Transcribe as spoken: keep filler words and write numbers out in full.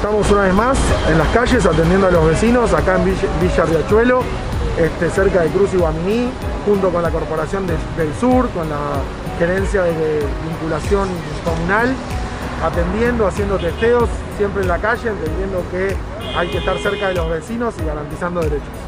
Estamos una vez más en las calles atendiendo a los vecinos acá en Villa, Villa Riachuelo, este, cerca de Cruz y Guaminí, junto con la Corporación de, del Sur, con la Gerencia de, de Vinculación Comunal, atendiendo, haciendo testeos, siempre en la calle, entendiendo que hay que estar cerca de los vecinos y garantizando derechos.